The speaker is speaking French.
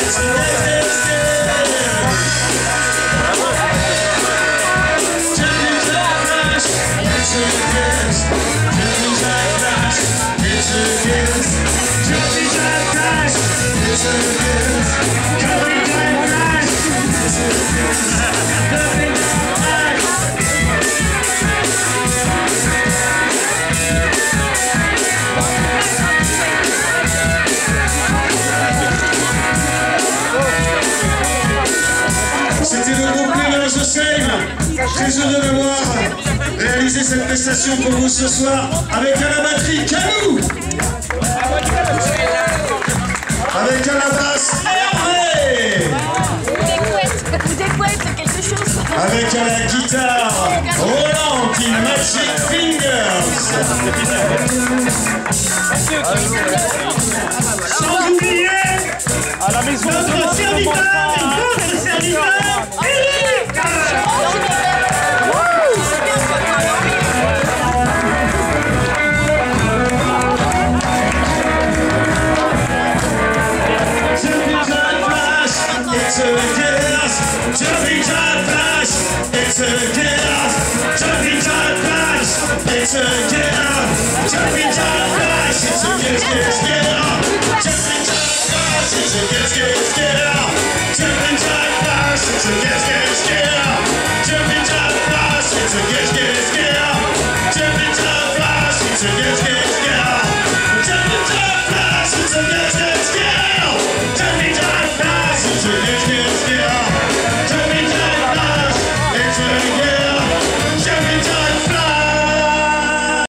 C'était le groupe Mélange de Shame. Très heureux d'avoir réalisé cette prestation pour vous ce soir avec à la batterie Canou, avec à la basse Hervé, quelque chose. avec à la guitare Roland qui Magic Fingers. Sans oublier à la maison notre serviteur, notre serviteur Eric. Jumping Jack Flash, it's a chaos. Jumping Jack Flash, it's a chaos. Jumping Jack Flash, it's a chaos. Jumping Jack Flash, it's a chaos. Jumping Jack Flash, it's a chaos.